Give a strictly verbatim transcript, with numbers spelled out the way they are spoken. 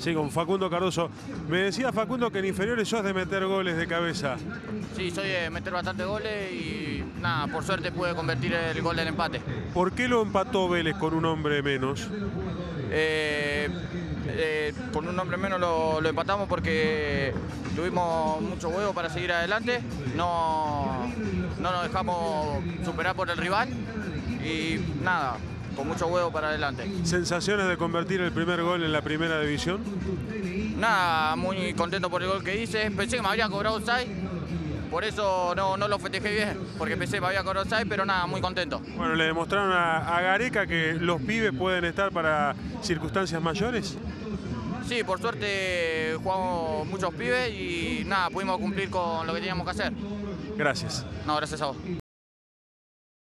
Sí, con Facundo Cardoso. Me decía Facundo que en inferiores sos de meter goles de cabeza. Sí, soy de meter bastantes goles y nada, por suerte pude convertir el gol del empate. ¿Por qué lo empató Vélez con un hombre menos? Eh, eh, con un hombre menos lo, lo empatamos porque tuvimos mucho huevo para seguir adelante, no, no nos dejamos superar por el rival y nada, con mucho huevo para adelante. ¿Sensaciones de convertir el primer gol en la primera división? Nada, muy contento por el gol que hice. Pensé que me había cobrado offside, por eso no, no lo festejé bien, porque pensé que me había cobrado offside, pero nada, muy contento. Bueno, le demostraron a, a Gareca que los pibes pueden estar para circunstancias mayores. Sí, por suerte jugamos muchos pibes y nada, pudimos cumplir con lo que teníamos que hacer. Gracias. No, gracias a vos.